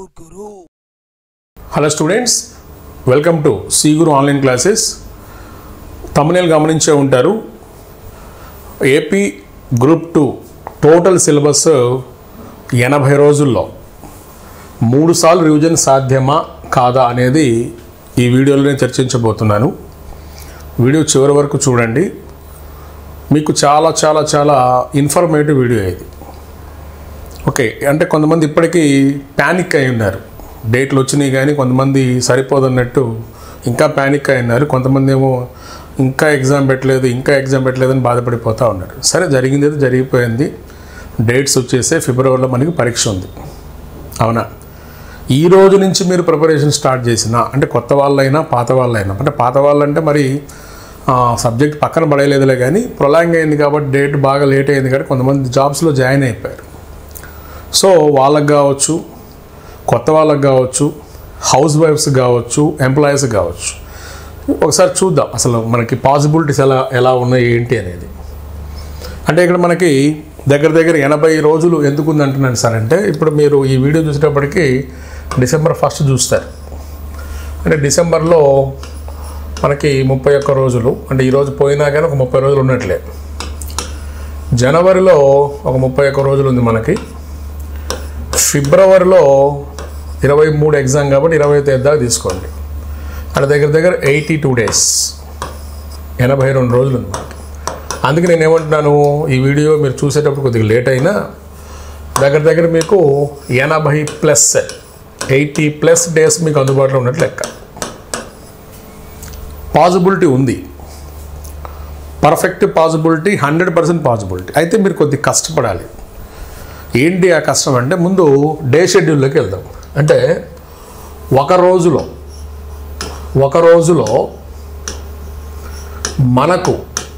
Guru. Hello students, welcome to C Guru online classes. thumbnail గమనించే ఉంటారు. AP Group 2 total syllabus 80 రోజుల్లో 3 సార్లు revision సాధ్యమా కాదా అనేది ఈ వీడియోలో నేను చర్చించబోతున్నాను. వీడియో చివరి వరకు చూడండి. మీకు చాలా ఇన్ఫర్మేటివ్ వీడియో ఇది. ఓకే, అంటే కొంతమంది ఇప్పటికీ ప్యానిక్ అయి ఉన్నారు. డేట్లు వచ్చినాయి కానీ కొంతమంది సరిపోదన్నట్టు ఇంకా ప్యానిక్ అయి ఉన్నారు. కొంతమంది ఏమో ఇంకా ఎగ్జామ్ పెట్టలేదు అని బాధపడిపోతూ ఉన్నారు. సరే, జరిగింది అయితే జరిగిపోయింది. డేట్స్ వచ్చేసే ఫిబ్రవరిలో మనకి పరీక్ష ఉంది, అవునా? ఈ రోజు నుంచి మీరు ప్రిపరేషన్ స్టార్ట్ చేసినా, అంటే కొత్త వాళ్ళైనా పాత వాళ్ళైనా, అంటే పాత వాళ్ళంటే మరి సబ్జెక్ట్ పక్కన పడేయలేదులే కానీ ప్రొలాంగ్ అయింది కాబట్టి డేట్ బాగా లేట్ అయింది కాబట్టి కొంతమంది జాబ్స్లో జాయిన్ అయిపోయారు. సో వాళ్ళకు కావచ్చు, కొత్త వాళ్ళకు కావచ్చు, హౌస్ వైఫ్స్ కావచ్చు, ఎంప్లాయీస్ కావచ్చు. ఒకసారి చూద్దాం అసలు మనకి పాసిబిలిటీస్ ఎలా ఉన్నాయి ఏంటి అనేది. అంటే ఇక్కడ మనకి దగ్గర 80 రోజులు ఎందుకు ఉంది అంటున్నాను సార్ అంటే, ఇప్పుడు మీరు ఈ వీడియో చూసేటప్పటికి December 1 చూస్తారు. అంటే డిసెంబర్లో మనకి 31 రోజులు, అంటే ఈరోజు పోయినా కానీ ఒక 30 రోజులు ఉన్నట్లే. జనవరిలో ఒక 31 రోజులు ఉంది మనకి. ఫిబ్రవరిలో 23 ఎగ్జామ్ కాబట్టి 25 దాకా తీసుకోండి. అంటే దగ్గర 82 డేస్, 82 రోజులు ఉంది మనకి. అందుకే నేను ఏమంటున్నాను, ఈ వీడియో మీరు చూసేటప్పుడు కొద్దిగా లేట్ అయినా దగ్గర మీకు 80+ డేస్ మీకు అందుబాటులో ఉన్నట్లు లెక్క. పాసిబిలిటీ ఉంది, పర్ఫెక్ట్ పాసిబిలిటీ, 100% పాసిబిలిటీ. అయితే మీరు కొద్దిగా కష్టపడాలి. ఏంటి ఆ కష్టం అంటే, ముందు డే షెడ్యూల్లోకి వెళ్దాం. అంటే ఒక రోజులో మనకు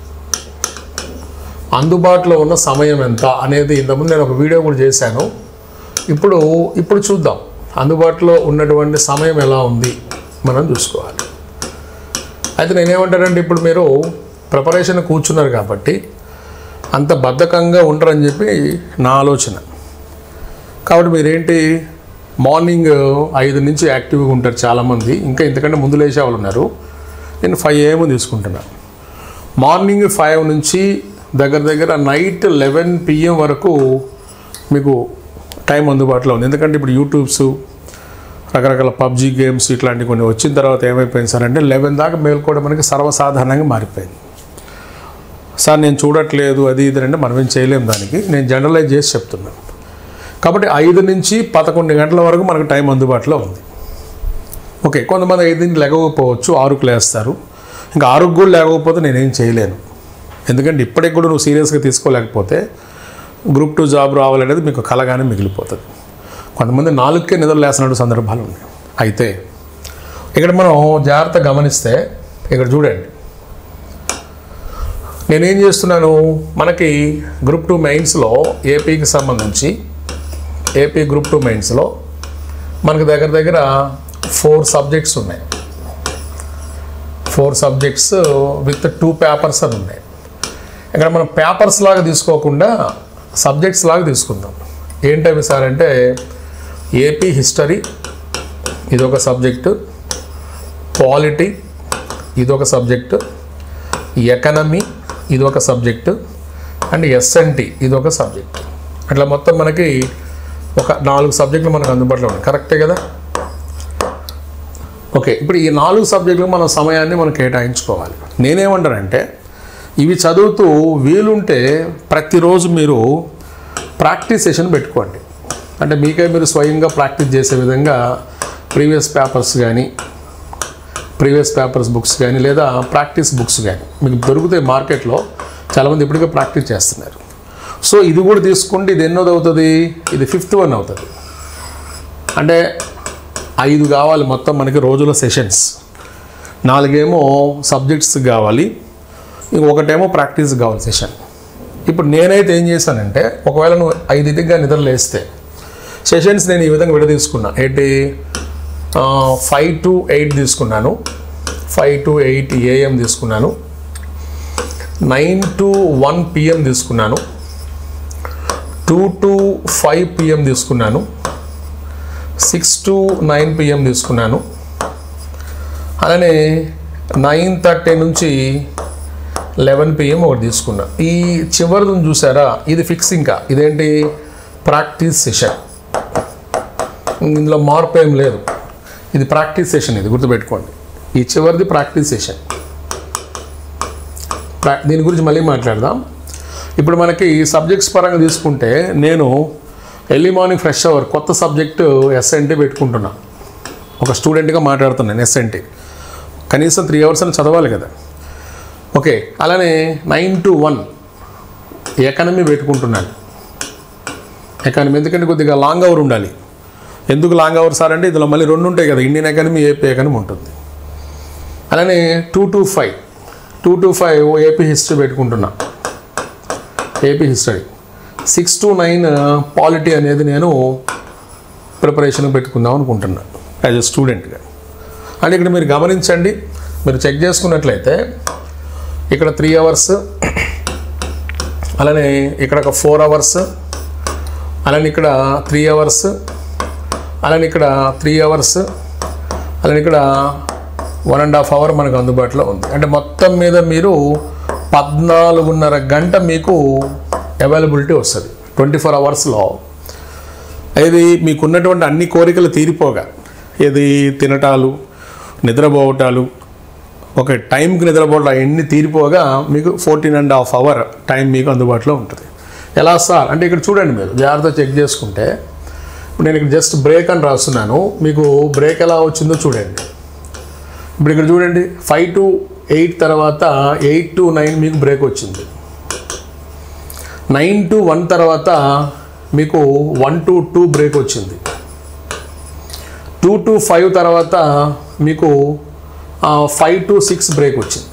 అందుబాటులో ఉన్న సమయం ఎంత అనేది ఇంతకుముందు నేను ఒక వీడియో కూడా చేశాను. ఇప్పుడు చూద్దాం అందుబాటులో ఉన్నటువంటి సమయం ఎలా ఉంది మనం చూసుకోవాలి. అయితే నేనేమంటానంటే, ఇప్పుడు మీరు ప్రిపరేషన్ కూర్చున్నారు కాబట్టి అంత బద్ధకంగా ఉండరని చెప్పి నా ఆలోచన. కాబట్టి మీరేంటి, మార్నింగ్ 5 నుంచి యాక్టివ్గా ఉంటారు చాలామంది, ఇంకా ఇంతకంటే ముందు లేచే వాళ్ళు ఉన్నారు. నేను 5 AM తీసుకుంటున్నాను. మార్నింగ్ 5 నుంచి దగ్గర నైట్ 11 PM వరకు మీకు టైం అందుబాటులో ఉంది. ఎందుకంటే ఇప్పుడు యూట్యూబ్స్, రకరకాల PUBG గేమ్స్ ఇట్లాంటివి కొన్ని వచ్చిన తర్వాత ఏమైపోయింది సార్ అంటే 11 దాకా మేల్కోవడం మనకి సర్వసాధారణంగా మారిపోయింది. సార్ నేను చూడట్లేదు అది ఇది అంటే మనం ఏం చేయలేము. దానికి నేను జనరలైజ్ చేసి చెప్తున్నాను. కాబట్టి 5 నుంచి 11 గంటల వరకు మనకు టైం అందుబాటులో ఉంది. ఓకే, కొంతమంది 5 లేకపోవచ్చు, 6కు లేస్తారు. ఇంకా 6కు కూడా లేకపోతే నేనేం చేయలేను. ఎందుకంటే ఇప్పటికి కూడా నువ్వు సీరియస్గా తీసుకోలేకపోతే Group 2 జాబ్ రావాలనేది మీకు కలగానే మిగిలిపోతుంది. కొంతమంది 4కే నిద్ర లేస్తున్న సందర్భాలు ఉన్నాయి. అయితే ఇక్కడ మనం జాగ్రత్త గమనిస్తే ఇక్కడ చూడండి, నేనేం చేస్తున్నాను, మనకి Group 2 మెయిన్స్లో ఏపీకి సంబంధించి AP Group 2 మెయిన్స్లో మనకి దగ్గర 4 సబ్జెక్ట్స్ ఉన్నాయి. 4 సబ్జెక్ట్స్ విత్ 2 పేపర్స్ అని ఉన్నాయి. ఇక్కడ మనం పేపర్స్ లాగా తీసుకోకుండా సబ్జెక్ట్స్ లాగా తీసుకుందాం. ఏంటవి సార్ అంటే, ఏపీ హిస్టరీ ఇదొక సబ్జెక్టు, పాలిటీ ఇదొక సబ్జెక్టు, ఎకనమీ ఇదొక సబ్జెక్టు, అండ్ SNT ఇదొక సబ్జెక్ట్. అట్లా మొత్తం మనకి ఒక 4 సబ్జెక్టులు మనకు అందుబాటులో ఉన్నాయి. కరెక్టే కదా? ఓకే, ఇప్పుడు ఈ 4 సబ్జెక్టులు మన సమయాన్ని మనం కేటాయించుకోవాలి. నేనేమంటానంటే, ఇవి చదువుతూ వీలుంటే ప్రతిరోజు మీరు ప్రాక్టీస్ సెషన్ పెట్టుకోండి. అంటే మీకే మీరు స్వయంగా ప్రాక్టీస్ చేసే విధంగా ప్రీవియస్ పేపర్స్ బుక్స్ కానీ లేదా ప్రాక్టీస్ బుక్స్ కానీ మీకు దొరుకుతాయి మార్కెట్లో. చాలామంది ఇప్పటికే ప్రాక్టీస్ చేస్తున్నారు. సో ఇది కూడా తీసుకుంటే ఇది ఎన్నోది అవుతుంది, ఇది 5th one అవుతుంది. అంటే 5 కావాలి మొత్తం మనకి రోజుల సెషన్స్. 4 ఏమో సబ్జెక్ట్స్ కావాలి, ఇంకొకటేమో ప్రాక్టీస్ కావాలి సెషన్. ఇప్పుడు నేనైతే ఏం చేశానంటే, ఒకవేళ నువ్వు 5గా నిద్ర లేస్తే సెషన్స్ నేను ఈ విధంగా విడదీసుకున్నా. ఏంటి, 5 to 8 తీసుకున్నాను, 5 to 8 AM తీసుకున్నాను, 9 to 1 PM తీసుకున్నాను, 2 to 5 PM తీసుకున్నాను, 6 to 9 PM తీసుకున్నాను. అలానే 9:30 నుంచి 11 PM ఒకటి తీసుకున్నా. ఈ చివరిని చూసారా, ఇది ఫిక్స్. ఇంకా ఇదేంటి, ప్రాక్టీస్ సెషన్. ఇందులో మార్పు ఏం లేదు, ఇది ప్రాక్టీస్ సెషన్, ఇది గుర్తుపెట్టుకోండి. ఈ చివరిది ప్రాక్టీస్ సెషన్. దీని గురించి మళ్ళీ మాట్లాడదాం. ఇప్పుడు మనకి సబ్జెక్ట్స్ పరంగా తీసుకుంటే నేను ఎర్లీ మార్నింగ్ ఫ్రెష్ అవర్ కొత్త సబ్జెక్టు ఎస్ఎన్టీ పెట్టుకుంటున్నా. ఒక స్టూడెంట్గా మాట్లాడుతున్నాను. ఎస్ఎన్టీ కనీసం 3 hours అని చదవాలి కదా. ఓకే, అలానే 9 to 1 ఎకానమీ పెట్టుకుంటున్నాను. ఎకానమీ ఎందుకంటే కొద్దిగా లాంగ్ అవర్ ఉండాలి. ఎందుకు లాంగ్ అవర్ సార్ అంటే ఇందులో మళ్ళీ 2 ఉంటాయి కదా, ఇండియన్ ఎకానమీ, ఏపీ ఎకానమీ ఉంటుంది. అలానే 2 to 5 ఏపీ హిస్టరీ పెట్టుకుంటున్నా. ఏపీ హిస్టరీ 6 to 9 పాలిటీ అనేది నేను ప్రిపరేషన్ పెట్టుకుందాం అనుకుంటున్నా యాజ్ ఎ స్టూడెంట్గా. అంటే ఇక్కడ మీరు గమనించండి, మీరు చెక్ చేసుకున్నట్లయితే ఇక్కడ 3 hours, అలానే ఇక్కడ ఒక 4 hours, అలానే ఇక్కడ 3 hours, అలానే ఇక్కడ 3 hours, అలానే ఇక్కడ 1.5 hour మనకు అందుబాటులో ఉంది. అంటే మొత్తం మీద మీరు 14.5 గంట మీకు అవైలబిలిటీ వస్తుంది 24 hours. ఇది మీకున్నటువంటి అన్ని కోరికలు తీరిపోగా, ఇది తినటాలు, నిద్రపోవటాలు, ఒక టైంకి నిద్రపోవటం అవన్నీ తీరిపోగా మీకు 14.5 hour టైం మీకు అందుబాటులో ఉంటుంది. ఎలా సార్ అంటే ఇక్కడ చూడండి, మీరు జాగ్రత్త చెక్ చేసుకుంటే ఇప్పుడు నేను ఇక్కడ జస్ట్ బ్రేక్ అని రాస్తున్నాను. మీకు బ్రేక్ ఎలా వచ్చిందో చూడండి. ఇప్పుడు ఇక్కడ చూడండి, 5 to 8 తర్వాత 8 to 9 మీకు బ్రేక్ వచ్చింది. 9 to 1 తర్వాత మీకు 1 to 2 బ్రేక్ వచ్చింది. 2 to 5 తర్వాత మీకు 5 to 6 బ్రేక్ వచ్చింది.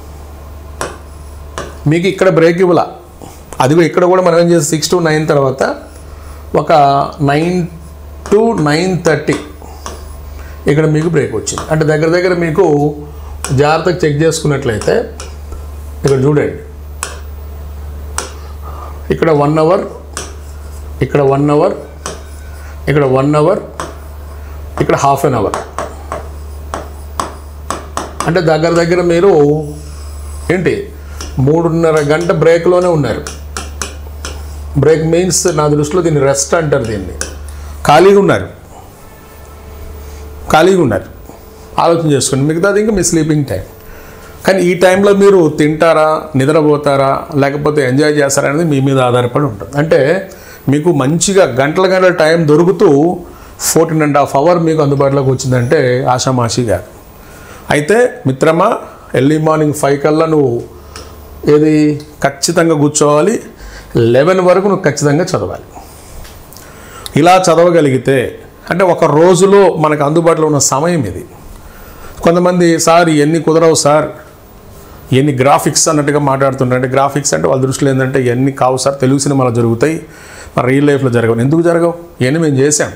మీకు ఇక్కడ బ్రేక్ ఇవ్వాల. అదిగో ఇక్కడ కూడా మనం ఏం చేసి 6 to 9 తర్వాత ఒక 9 to 9:30 ఇక్కడ మీకు బ్రేక్ వచ్చింది. అంటే దగ్గర దగ్గర మీకు జాగ్రత్తగా చెక్ చేసుకున్నట్లయితే ఇక్కడ చూడండి, ఇక్కడ 1 hour, ఇక్కడ 1 hour, ఇక్కడ 1 hour, ఇక్కడ ½ an hour. అంటే దగ్గర దగ్గర మీరు ఏంటి 3.5 గంట బ్రేక్లోనే ఉన్నారు. బ్రేక్ మీన్స్ నా దృష్టిలో దీన్ని రెస్ట్ అంటారు. దీన్ని ఖాళీగా ఉన్నారు. ఆలోచన చేసుకోండి. మిగతాది ఇంకా మీ స్లీపింగ్ టైం. కానీ ఈ టైంలో మీరు తింటారా, నిద్రపోతారా, లేకపోతే ఎంజాయ్ చేస్తారా అనేది మీ మీద ఆధారపడి ఉంటుంది. అంటే మీకు మంచిగా గంటల టైం దొరుకుతూ 14.5 hour మీకు అందుబాటులోకి వచ్చిందంటే ఆషామాషిగా. అయితే మిత్రమా, ఎర్లీ మార్నింగ్ 5 కల్లా నువ్వు ఏది ఖచ్చితంగా కూర్చోవాలి. 11 వరకు నువ్వు ఖచ్చితంగా చదవాలి. ఇలా చదవగలిగితే అంటే ఒక రోజులో మనకు అందుబాటులో ఉన్న సమయం ఇది. కొంతమంది సార్ ఇవన్నీ కుదరవు సార్, ఇవన్నీ గ్రాఫిక్స్ అన్నట్టుగా మాట్లాడుతుంటారు. అంటే గ్రాఫిక్స్ అంటే వాళ్ళ దృష్టిలో ఏంటంటే ఇవన్నీ కావు సార్, తెలుగు సినిమాలో జరుగుతాయి, మరి రియల్ లైఫ్లో జరగవు. ఎందుకు జరగవు? ఇవన్నీ మేము చేసాం.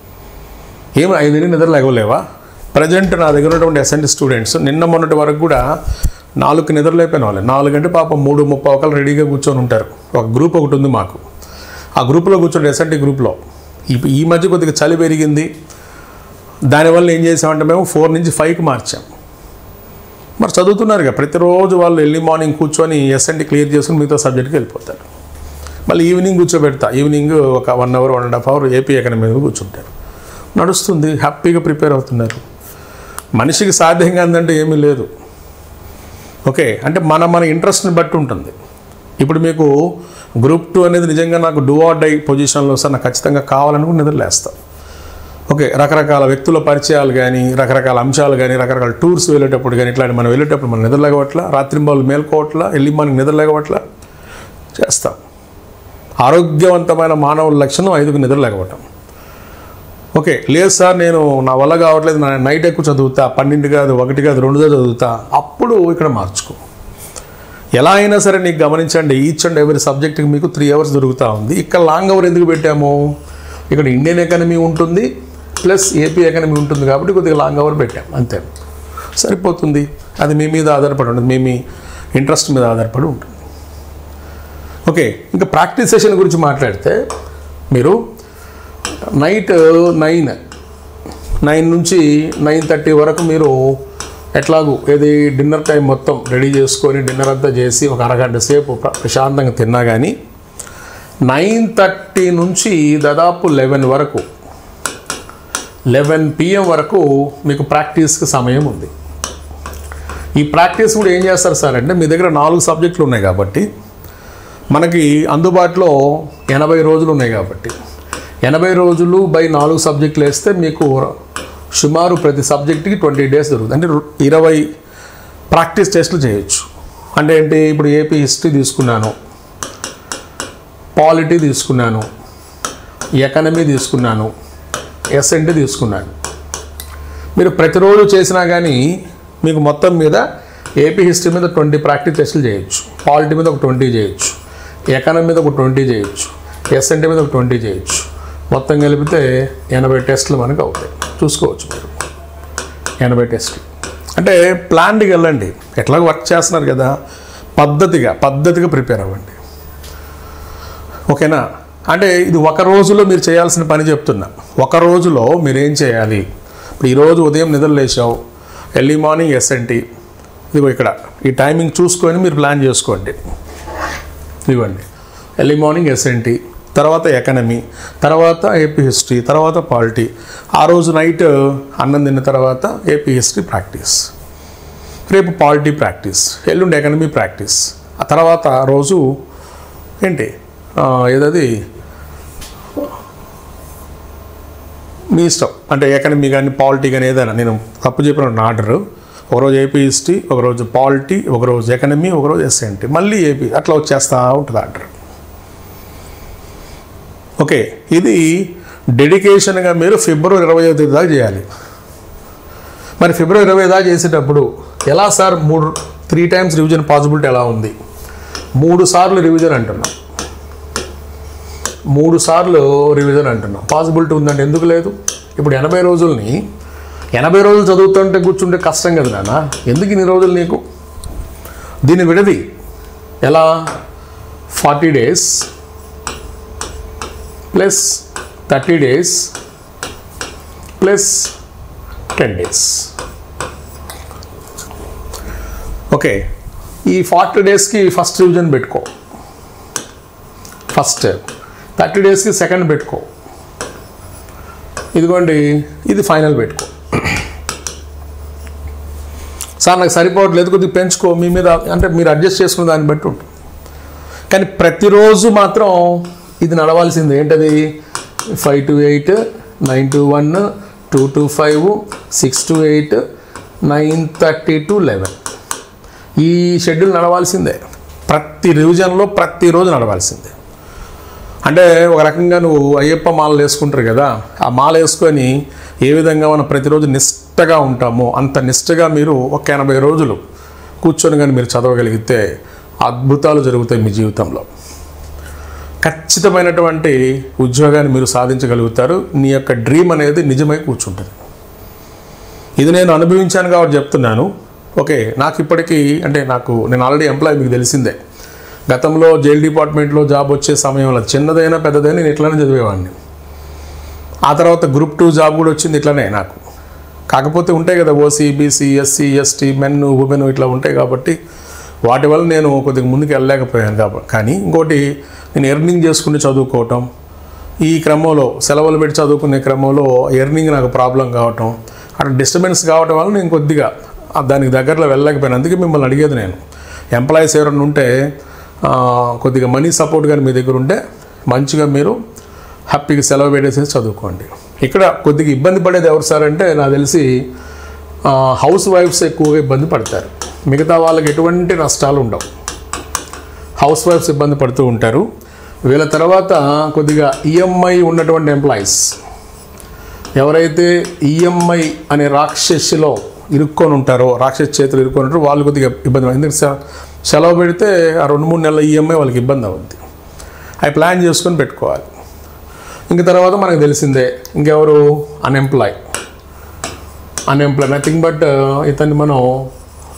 ఏమి 5 నిద్ర లేవలేవా? ప్రజెంట్ నా దగ్గర ఉన్నటువంటి ఎస్ఎన్టీ స్టూడెంట్స్ నిన్న మొన్నటి వరకు కూడా 4 నిద్ర లేకపోయిన వాళ్ళు. 4 గంటే పాపం 3:30 రెడీగా కూర్చొని ఉంటారు. ఒక గ్రూప్ ఒకటి ఉంది మాకు. ఆ గ్రూప్లో కూర్చోండి, ఎస్ఎన్టీ గ్రూప్లో. ఈ మధ్య కొద్దిగా చలి పెరిగింది, దానివల్ల ఏం చేసామంటే మేము 4 నుంచి 5కి మార్చాం. మరి చదువుతున్నారు కదా, ప్రతిరోజు వాళ్ళు ఎర్లీ మార్నింగ్ కూర్చొని ఎస్ఎన్టీ క్లియర్ చేసుకుని మిగతా సబ్జెక్ట్కి వెళ్ళిపోతారు. మళ్ళీ ఈవినింగ్ కూర్చోబెడతా. ఈవినింగ్ ఒక 1 hour, 1.5 hour ఏపీ ఎకానమీ మీద కూర్చుంటారు. నడుస్తుంది, హ్యాపీగా ప్రిపేర్ అవుతున్నారు. మనిషికి సాధ్యం కాదంటే ఏమీ లేదు. ఓకే, అంటే మన ఇంట్రెస్ట్ని బట్టి ఉంటుంది. ఇప్పుడు మీకు గ్రూప్ 2 అనేది నిజంగా నాకు డూ ఆర్ డై పొజిషన్లో సార్ నాకు ఖచ్చితంగా కావాలనుకుని నిద్రలేస్తాం. ఓకే, రకరకాల వ్యక్తుల పరిచయాలు కానీ, రకరకాల అంశాలు కానీ, రకరకాల టూర్స్ వెళ్ళేటప్పుడు కానీ, ఇట్లాంటి మనం వెళ్ళేటప్పుడు మనం నిద్రలేగవట్లా, రాత్రింబాలు మేల్కోవట్లా, ఎర్లీ మార్నింగ్ నిద్రలేగవట్లా చేస్తాం. ఆరోగ్యవంతమైన మానవుల లక్షణం 5కి నిద్రలేగవటం. ఓకే, లేదు సార్ నేను నా వల్ల కావట్లేదు, నా నైట్ ఎక్కువ చదువుతా, 12 కాదు, 1 కాదు, 2 చదువుతా, అప్పుడు ఇక్కడ మార్చుకో. ఎలా అయినా సరే నీకు గమనించండి, ఈచ్ అండ్ ఎవరీ సబ్జెక్ట్కి మీకు 3 hours దొరుకుతూ ఉంది. ఇక్కడ లాంగ్ అవర్ ఎందుకు పెట్టాము? ఇక్కడ ఇండియన్ ఎకానమీ ఉంటుంది ప్లస్ ఏపీ ఎకానమీ ఉంటుంది కాబట్టి కొద్దిగా లాంగ్ అవర్ పెట్టాం, అంతే, సరిపోతుంది. అది మీ మీద ఆధారపడి ఉంటుంది, మీ ఇంట్రెస్ట్ మీద ఆధారపడి ఉంటుంది. ఓకే, ఇంకా ప్రాక్టీస్ సెషన్ గురించి మాట్లాడితే మీరు నైట్ 9 9 నుంచి 9:30 వరకు మీరు ఎట్లాగూ ఏది డిన్నర్ టైం మొత్తం రెడీ చేసుకొని డిన్నర్ అంతా చేసి ఒక అరగంట సేపు ప్రశాంతంగా తిన్నా కానీ 9:30 నుంచి దాదాపు 11 వరకు 11 PM వరకు మీకు ప్రాక్టీస్కి సమయం ఉంది. ఈ ప్రాక్టీస్ కూడా ఏం చేస్తారు సార్ అంటే మీ దగ్గర 4 సబ్జెక్టులు ఉన్నాయి కాబట్టి మనకి అందుబాటులో 80 రోజులు ఉన్నాయి కాబట్టి 80 రోజులు బై 4 సబ్జెక్టులు వేస్తే మీకు సుమారు ప్రతి సబ్జెక్ట్కి 20 days దొరుకుతుంది. అంటే 20 ప్రాక్టీస్ టెస్టులు చేయొచ్చు. అంటే ఏంటి, ఇప్పుడు ఏపీ హిస్టరీ తీసుకున్నాను, పాలిటీ తీసుకున్నాను, ఎకనమీ తీసుకున్నాను, ఎస్ఎన్టీ తీసుకున్నాను. మీరు ప్రతిరోజు చేసినా కానీ మీకు మొత్తం మీద ఏపీ హిస్టరీ మీద 20 ప్రాక్టీస్ టెస్టులు చేయొచ్చు, పాలిటీ మీద ఒక 20 చేయొచ్చు, ఎకనమీ మీద ఒక 20 చేయొచ్చు, ఎస్ఎన్టీ మీద ఒక 20 చేయొచ్చు. మొత్తం కలిపితే 80 టెస్టులు మనకు అవుతాయి. చూసుకోవచ్చు మీరు 80 టెస్టులు. అంటే ప్లాన్డ్గా వెళ్ళండి. ఎట్లాగో వర్క్ చేస్తున్నారు కదా, పద్ధతిగా ప్రిపేర్ అవ్వండి. ఓకేనా? అంటే ఇది ఒక రోజులో మీరు చేయాల్సిన పని చెప్తున్నా. ఒక రోజులో మీరు ఏం చేయాలి? ఇప్పుడు ఈరోజు ఉదయం నిద్ర లేచావు, ఎర్లీ మార్నింగ్ ఎస్ఎన్టీ, ఇదిగో ఇక్కడ ఈ టైమింగ్ చూసుకొని మీరు ప్లాన్ చేసుకోండి. ఇవ్వండి ఎర్లీ మార్నింగ్ ఎస్ఎన్టీ, తర్వాత ఎకనమీ, తర్వాత ఏపీ హిస్టరీ, తర్వాత పాలిటీ. ఆ రోజు నైట్ అన్నం తిన్న తర్వాత ఏపీ హిస్టరీ ప్రాక్టీస్, రేపు పాలిటీ ప్రాక్టీస్, ఎల్లుండి ఎకనమీ ప్రాక్టీస్. ఆ తర్వాత రోజు ఏంటి ఏదది మీ ఇష్టం. అంటే ఎకనమీ కానీ పాలిటీ కానీ ఏదైనా, నేను తప్పు చెప్పిన ఆర్డరు. ఒకరోజు ఏపీ హిస్టరీ, ఒకరోజు పాలిటీ, ఒకరోజు ఎకనమీ, ఒకరోజు ఎస్ఎన్టీ, మళ్ళీ ఏపీ, అట్లా వచ్చేస్తూ ఉంటుంది ఆర్డర్. ఓకే, ఇది డెడికేషన్గా మీరు ఫిబ్రవరి 25 దాకా చేయాలి. మరి ఫిబ్రవరి 25 దాకా చేసేటప్పుడు ఎలా సార్ 3 times రివిజన్ పాసిబిలిటీ ఎలా ఉంది? 3 సార్లు రివిజన్ అంటున్నాం, 3 సార్లు రివిజన్ అంటున్నాం. పాసిబిలిటీ ఉందంటే ఎందుకు లేదు? ఇప్పుడు 80 రోజుల్ని 80 రోజులు చదువుతుంటే కూర్చుంటే కష్టం కదా నాన్న, ఎందుకు ఇన్ని రోజులు నీకు? దీన్ని విడది ఎలా? 40 days plus 30 days plus 10 days. Okay, ఈ 40 daysకి ఫస్ట్ రివిజన్ పెట్టుకో, ఫస్ట్ 30 daysకి సెకండ్ పెట్టుకో, ఇదిగోండి ఇది ఫైనల్ పెట్టుకో. సార్ నాకు సరిపోవట్లేదు, కొద్దిగా పెంచుకో, మీ మీద అంటే మీరు అడ్జస్ట్ చేసుకునే దాన్ని బట్టి ఉంటుంది. కానీ ప్రతిరోజు మాత్రం ఇది నడవాల్సింది. ఏంటది? 5 to 8, 9 to 1, 2 to 5, 6 to 8, 9:30 to 11. ఈ షెడ్యూల్ నడవాల్సిందే. ప్రతి రివిజన్లో ప్రతిరోజు నడవాల్సిందే. అంటే ఒక రకంగా నువ్వు అయ్యప్ప మాలలు వేసుకుంటారు కదా, ఆ మాల వేసుకొని ఏ విధంగా మనం ప్రతిరోజు నిష్టగా ఉంటామో అంత నిష్టగా మీరు ఒక 80 రోజులు కూర్చొని కానీ మీరు చదవగలిగితే అద్భుతాలు జరుగుతాయి మీ జీవితంలో. ఖచ్చితమైనటువంటి ఉద్యోగాన్ని మీరు సాధించగలుగుతారు. నీ యొక్క డ్రీమ్ అనేది నిజమై కూర్చుంటుంది. ఇది నేను అనుభవించాను కాబట్టి చెప్తున్నాను. ఓకే, నాకు ఇప్పటికీ అంటే నేను ఆల్రెడీ ఎంప్లాయీ, మీకు తెలిసిందే. గతంలో జైల్ డిపార్ట్మెంట్లో జాబ్ వచ్చే సమయంలో చిన్నదైనా పెద్దదైనా నేను ఇట్లానే చదివేవాడిని. ఆ తర్వాత గ్రూప్ 2 జాబ్ కూడా వచ్చింది ఇట్లానే నాకు. కాకపోతే ఉంటాయి కదా OC, BC, SC, ST, men, women ఇట్లా ఉంటాయి కాబట్టి వాటి వల్ల నేను కొద్దిగా ముందుకు వెళ్ళలేకపోయాను. కానీ ఇంకోటి, నేను ఎర్నింగ్ చేసుకుని చదువుకోవటం, ఈ క్రమంలో సెలవులు పెట్టి చదువుకునే క్రమంలో ఎర్నింగ్ నాకు ప్రాబ్లం కావటం, అక్కడ డిస్టర్బెన్స్ కావటం వల్ల నేను కొద్దిగా దానికి దగ్గరలో వెళ్ళలేకపోయాను. అందుకే మిమ్మల్ని అడిగేది, నేను ఎంప్లాయీస్ ఎవరైనా ఉంటే కొద్దిగా మనీ సపోర్ట్ కానీ మీ దగ్గర ఉంటే మంచిగా మీరు హ్యాపీగా సెలవు పెట్టేసి చదువుకోండి. ఇక్కడ కొద్దిగా ఇబ్బంది పడేది ఎవరు సార్ అంటే నాకు తెలిసి హౌస్ వైఫ్స్ ఎక్కువగా ఇబ్బంది పడతారు. మిగతా వాళ్ళకి ఎటువంటి నష్టాలు ఉండవు, హౌస్ వైఫ్స్ ఇబ్బంది పడుతూ ఉంటారు. వీళ్ళ తర్వాత కొద్దిగా ఈఎంఐ ఉన్నటువంటి ఎంప్లాయీస్, ఎవరైతే ఈఎంఐ అనే రాక్షసిలో ఇరుక్కొని ఉంటారో, రాక్షసి చేతులు ఇరుక్కొని ఉంటారో వాళ్ళు కొద్దిగా ఇబ్బంది. ఎందుకంటే సెలవు పెడితే ఆ 2-3 నెలల ఈఎంఐ వాళ్ళకి ఇబ్బంది అవుద్ది. అవి ప్లాన్ చేసుకొని పెట్టుకోవాలి. ఇంక తర్వాత మనకు తెలిసిందే ఇంకెవరు, అన్ఎంప్లాయ్ నథింగ్ బట్ ఇతన్ని మనం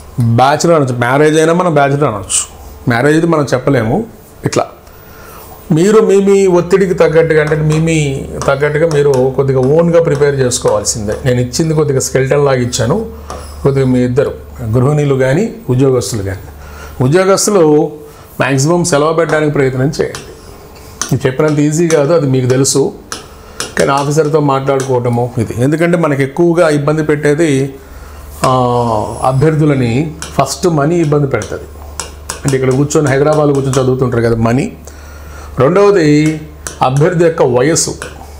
బ్యాచులర్ అనొచ్చు. మ్యారేజ్ అయినా మనం బ్యాచులర్ అనొచ్చు. మ్యారేజ్ అయితే మనం చెప్పలేము. ఇట్లా మీరు మీ ఒత్తిడికి తగ్గట్టుగా అంటే మీ తగ్గట్టుగా మీరు కొద్దిగా ఓన్గా ప్రిపేర్ చేసుకోవాల్సిందే. నేను ఇచ్చింది కొద్దిగా స్కెల్టన్ లాగా ఇచ్చాను. కొద్దిగా మీ ఇద్దరు గృహిణీలు కానీ ఉద్యోగస్తులు కానీ, ఉద్యోగస్తులు మ్యాక్సిమం సెలవు పెట్టడానికి ప్రయత్నం చేయండి. నేను చెప్పినంత ఈజీ కాదు, అది మీకు తెలుసు. కానీ ఆఫీసర్తో మాట్లాడుకోవటము ఇది, ఎందుకంటే మనకు ఎక్కువగా ఇబ్బంది పెట్టేది అభ్యర్థులని ఫస్ట్ మనీ ఇబ్బంది పెడుతుంది. అంటే ఇక్కడ కూర్చొని హైదరాబాద్లో కూర్చొని చదువుతుంటారు కదా మనీ. రెండవది అభ్యర్థి యొక్క వయస్సు,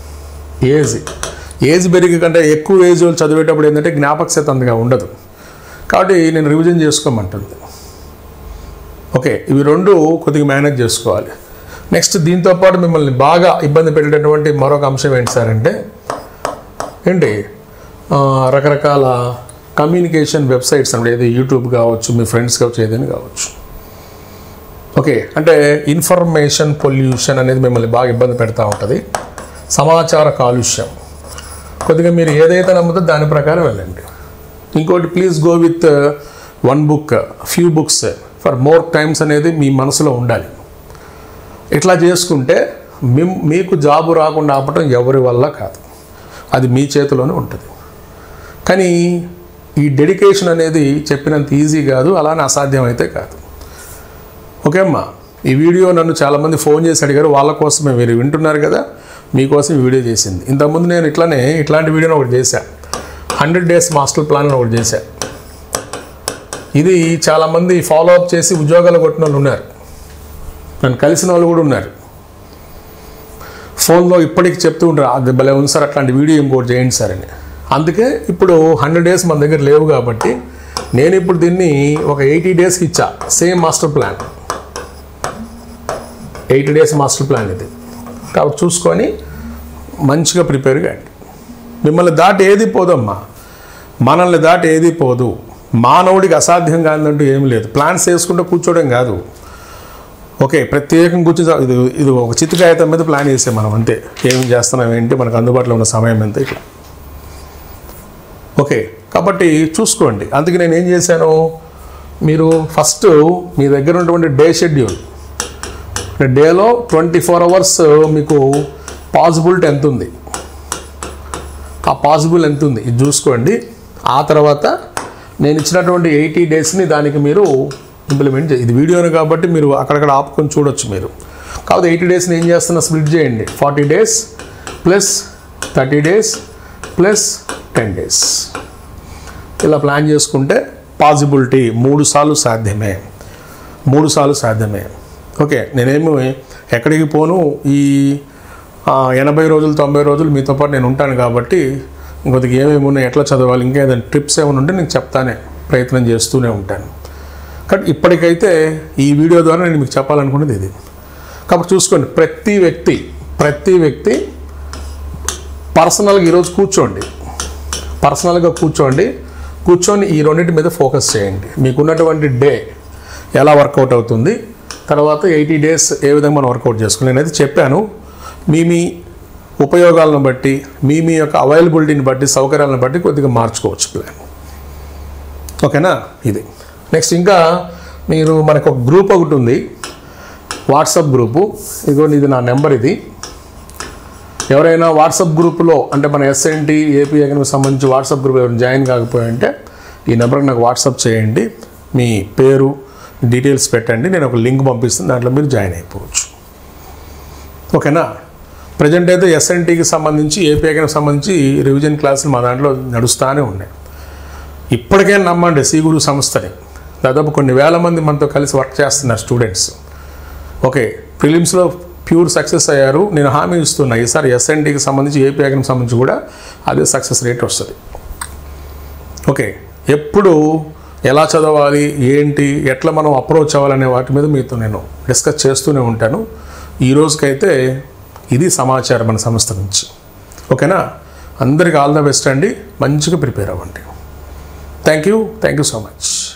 ఏజ్ పెరిగి కంటే ఎక్కువ ఏజ్ చదివేటప్పుడు ఏంటంటే జ్ఞాపకశక్తి అంతగా ఉండదు. కాబట్టి నేను రివిజన్ చేసుకోమంటుంది. ఓకే, ఇవి రెండు కొద్దిగా మేనేజ్ చేసుకోవాలి. నెక్స్ట్ దీంతోపాటు మిమ్మల్ని బాగా ఇబ్బంది పెట్టేటటువంటి మరొక అంశం ఏంటి సార్ అంటే రకరకాల కమ్యూనికేషన్ వెబ్సైట్స్ అంటే ఏది యూట్యూబ్ కావచ్చు, మీ ఫ్రెండ్స్ కావచ్చు, ఏదైనా కావచ్చు. ఓకే, అంటే ఇన్ఫర్మేషన్ పొల్యూషన్ అనేది మిమ్మల్ని బాగా ఇబ్బంది పెడతా ఉంటుంది. సమాచార కాలుష్యం, కొద్దిగా మీరు ఏదైతే నమ్ముతుందో దాని ప్రకారం వెళ్ళండి. ఇంకోటి, please go with one book, few books for more times అనేది మీ మనసులో ఉండాలి. ఇట్లా చేసుకుంటే మీకు జాబు రాకుండా ఆపటం ఎవరి వల్ల కాదు, అది మీ చేతిలోనే ఉంటుంది. కానీ ఈ డెడికేషన్ అనేది చెప్పినంత ఈజీ కాదు, అలానే అసాధ్యం అయితే కాదు. ఓకే అమ్మా, ఈ వీడియో నన్ను చాలామంది ఫోన్ చేసి అడిగారు, వాళ్ళ కోసమే మీరు వింటున్నారు కదా, మీకోసం ఈ వీడియో చేసింది. ఇంతకుముందు నేను ఇట్లాంటి వీడియోని ఒకటి చేశాను, 100 days మాస్టర్ ప్లాన్ అని ఒకటి చేశాను. ఇది చాలామంది ఫాలో అప్ చేసి ఉద్యోగాలు కొట్టిన వాళ్ళు ఉన్నారు, నన్ను కలిసిన వాళ్ళు కూడా ఉన్నారు. ఫోన్లో ఇప్పటికి చెప్తూ ఉంటారు, అది భలే ఉంది సార్, అట్లాంటి వీడియో ఇంకోటి చేయండి సార్ అని. అందుకే ఇప్పుడు 100 days మన దగ్గర లేవు కాబట్టి నేను ఇప్పుడు దీన్ని ఒక 80 daysకి ఇచ్చా. Same master plan, 80 days master plan ఇది. కాబట్టి చూసుకొని మంచిగా ప్రిపేర్ కాండి. మిమ్మల్ని దాటి ఏది పోదమ్మా, మనల్ని దాటి ఏది పోదు. మానవుడికి అసాధ్యం కాదంటూ ఏమి లేదు. ప్లాన్స్ వేసుకుంటూ కూర్చోవడం కాదు. ఓకే, ప్రత్యేకంగా కూర్చొని ఇది ఒక చిత్రకాగితం మీద ప్లాన్ చేసాం మనం, అంతే. ఏం చేస్తున్నాం ఏంటి, మనకు అందుబాటులో ఉన్న సమయం ఎంత, ఇట్లా. ఓకే, కాబట్టి చూసుకోండి. అందుకే నేను ఏం చేశాను, మీరు ఫస్ట్ మీ దగ్గర ఉన్నటువంటి డే షెడ్యూల్, డేలో 24 hours మీకు పాసిబిలిటీ ఎంత ఉంది, ఆ పాసిబుల్ ఎంత ఉంది ఇది చూసుకోండి. ఆ తర్వాత నేను ఇచ్చినటువంటి 80 daysని దానికి మీరు ఇంప్లిమెంట్ చేయండి. ఇది వీడియోని కాబట్టి మీరు అక్కడక్కడ ఆపుకొని చూడొచ్చు మీరు. కాబట్టి 80 daysని ఏం చేస్తున్నా, స్ప్లిట్ చేయండి. 40 days plus 30 days plus 10 days ఇలా ప్లాన్ చేసుకుంటే పాసిబిలిటీ 3 సార్లు సాధ్యమే, 3 సార్లు సాధ్యమే. ఓకే, నేనేమో ఎక్కడికి పోను, ఈ 80 రోజులు 90 రోజులు మీతో పాటు నేను ఉంటాను కాబట్టి ఇంకొద్దిగా ఏమేమి ఉన్నాయి, ఎట్లా చదవాలి, ఇంకా ఏదైనా ట్రిప్స్ ఏమైనా ఉంటే నేను చెప్తానే, ప్రయత్నం చేస్తూనే ఉంటాను. కాబట్టి ఇప్పటికైతే ఈ వీడియో ద్వారా నేను మీకు చెప్పాలనుకున్నది ఇది. కాబట్టి చూసుకోండి, ప్రతి వ్యక్తి పర్సనల్గా ఈరోజు కూర్చొని ఈ రెండింటి మీద ఫోకస్ చేయండి. మీకున్నటువంటి డే ఎలా వర్కౌట్ అవుతుంది, తర్వాత 80 days ఏ విధంగా మనం వర్కౌట్ చేసుకోవాలి. నేనైతే చెప్పాను, మీ ఉపయోగాలను బట్టి, మీ యొక్క అవైలబిలిటీని బట్టి, సౌకర్యాలను బట్టి కొద్దిగా మార్చుకోవచ్చు ప్లాన్. ఓకేనా, ఇది. నెక్స్ట్ ఇంకా మీరు మనకు ఒక గ్రూప్ ఒకటి ఉంది, వాట్సాప్ గ్రూపు. ఇది నా నెంబర్. ఇది ఎవరైనా వాట్సాప్ గ్రూపులో అంటే మన ఎస్ఎన్టీ ఏపీ ఎకనమీకి సంబంధించి వాట్సాప్ గ్రూప్ ఎవరైనా జాయిన్ కాకపోయింటే ఈ నెంబర్కి నాకు వాట్సాప్ చేయండి, మీ పేరు డీటెయిల్స్ పెట్టండి, నేను ఒక లింక్ పంపిస్తాను, దాంట్లో మీరు జాయిన్ అయిపోవచ్చు. ఓకేనా. ప్రజెంట్ అయితే ఎస్ఎన్టీకి సంబంధించి ఏపీ ఎకనమీకి సంబంధించి రివిజన్ క్లాసులు మా దాంట్లో నడుస్తూనే ఉన్నాయి. ఇప్పటికే నమ్మండి, సి గురు సంస్థని దాదాపు కొన్ని వేల మంది మనతో కలిసి వర్క్ చేస్తున్నారు స్టూడెంట్స్. ఓకే, ప్రిలిమ్స్లో ప్యూర్ సక్సెస్ అయ్యారు. నేను హామీ ఇస్తున్నా, ఈసారి ఎస్ఎన్టీకి సంబంధించి ఏపీ ఎకనమీకి సంబంధించి కూడా అదే సక్సెస్ రేట్ వస్తుంది. ఓకే, ఎప్పుడు ఎలా చదవాలి, ఏంటి, ఎట్లా మనం అప్రోచ్ అవ్వాలనే వాటి మీద మీతో నేను డిస్కస్ చేస్తూనే ఉంటాను. ఈ రోజుకైతే ఇది సమాచారం మన సంస్థ నుంచి. ఓకేనా, అందరికీ ఆల్ ద బెస్ట్ అండి, మంచిగా ప్రిపేర్ అవ్వండి. Thank you so much.